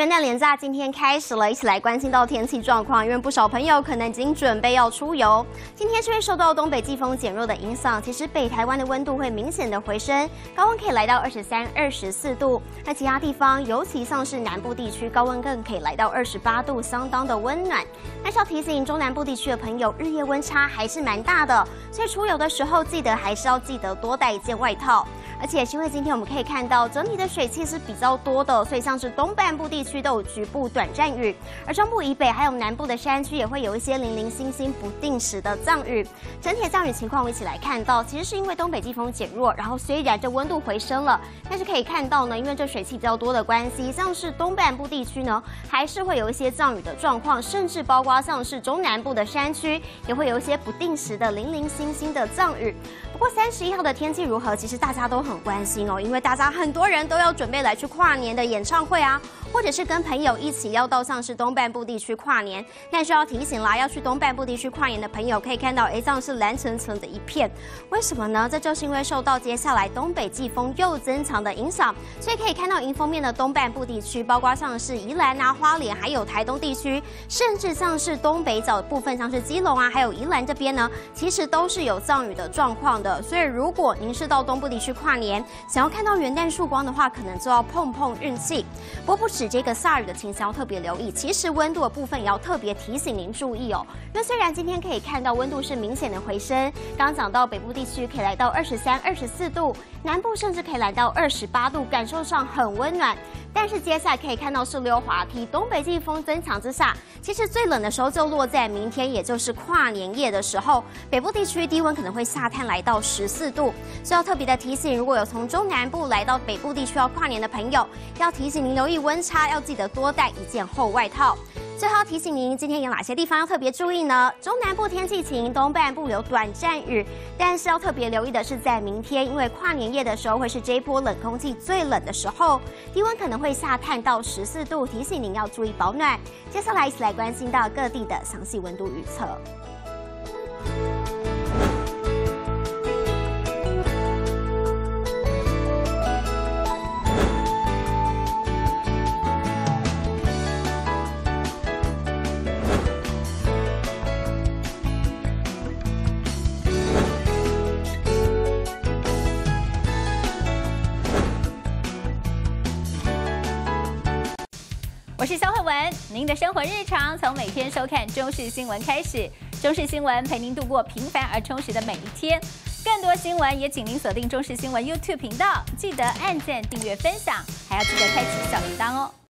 元旦连假今天开始了，一起来关心到天气状况，因为不少朋友可能已经准备要出游。今天是会受到东北季风减弱的影响，其实北台湾的温度会明显的回升，高温可以来到23、24度。那其他地方，尤其像是南部地区，高温更可以来到28度，相当的温暖。但是要提醒中南部地区的朋友，日夜温差还是蛮大的，所以出游的时候还是要记得多带一件外套。而且因为今天我们可以看到整体的水汽是比较多的，所以像是东半部地区都有局部短暂雨，而中部以北还有南部的山区也会有一些零零星星不定时的降雨。整体的降雨情况我们一起来看到，其实是因为东北季风减弱，然后虽然这温度回升了，但是可以看到呢，因为这水汽比较多的关系，像是东半部地区呢还是会有一些降雨的状况，甚至包括像是中南部的山区也会有一些不定时的零零星星的降雨。不过31号的天气如何，其实大家都很关心哦，因为大家很多人都要准备来去跨年的演唱会啊，或者是跟朋友一起要到像是东半部地区跨年。但是要提醒啦，要去东半部地区跨年的朋友可以看到，像是蓝澄澄的一片，为什么呢？这就是因为受到接下来东北季风又增强的影响，所以可以看到迎风面的东半部地区，包括像是宜兰啊、花莲，还有台东地区，甚至像是东北角部分，像是基隆啊，还有宜兰这边呢，其实都是有降雨的状况的。所以如果您是到东部地区跨年，想要看到元旦曙光的话，可能就要碰碰运气。不过不止这个下雨的情形要特别留意，其实温度的部分也要特别提醒您注意哦。因为虽然今天可以看到温度是明显的回升，刚刚讲到北部地区可以来到23、24度，南部甚至可以来到28度，感受上很温暖。但是接下来可以看到是溜滑梯，东北季风增强之下，其实最冷的时候就落在明天，也就是跨年夜的时候，北部地区低温可能会下探来到14度，所以要特别的提醒，如果有从中南部来到北部地区要跨年的朋友，要提醒您留意温差，要记得多带一件厚外套。最后要提醒您，今天有哪些地方要特别注意呢？中南部天气晴，东半部有短暂雨，但是要特别留意的是在明天，因为跨年夜的时候会是这一波冷空气最冷的时候，低温可能会下探到14度，提醒您要注意保暖。接下来一起来关心到各地的详细温度预测。 我是肖慧文，您的生活日常从每天收看中视新闻开始，中视新闻陪您度过平凡而充实的每一天。更多新闻也请您锁定中视新闻 YouTube 频道，记得按赞、订阅、分享，还要记得开启小铃铛哦。